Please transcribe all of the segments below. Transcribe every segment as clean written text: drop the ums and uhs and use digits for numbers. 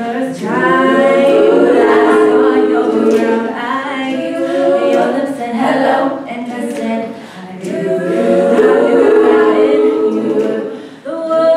first time that I saw your brown eyes, your lips said hello, and I said I do. You were the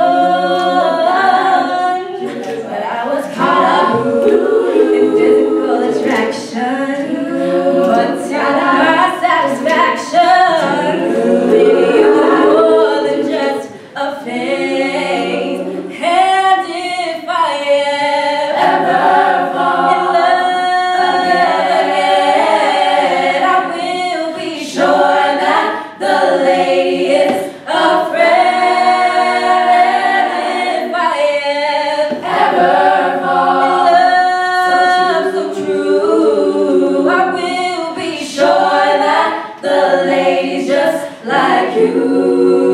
one, but I was caught up in physical attraction, but to my satisfaction, baby, you were more than just a phase. And if I ever fall in love again, I will be sure that the lady is a friend. If I ever fall in love so true, I will be sure that the lady's just like you.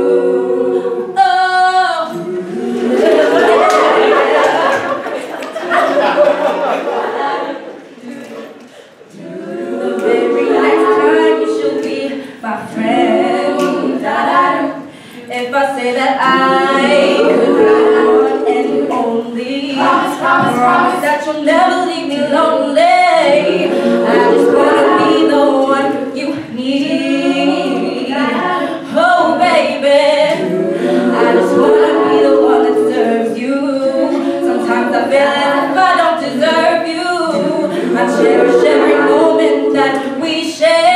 My friend, if I say that I could be one and only, promise that you'll never leave me lonely. I just wanna be the one you need. Oh baby, I just wanna be the one that serves you. Sometimes I feel as if I don't deserve you. I cherish every moment that we share.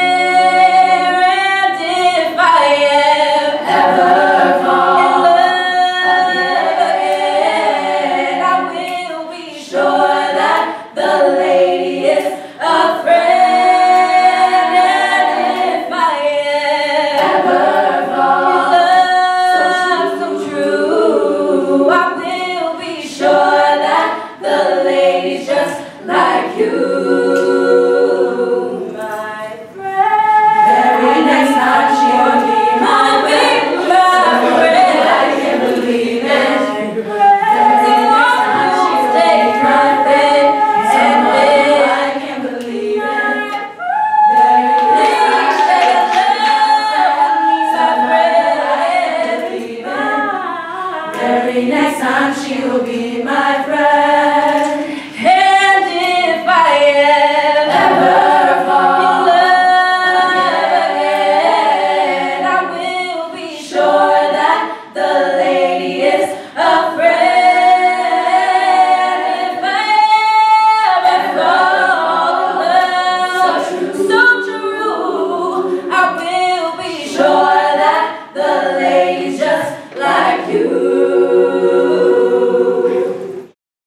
Like you, my friend. Very next time she'll be my friend. I can't believe it. Very next time she'll take my bed, and then I can't believe it. Very next time she'll be my friend.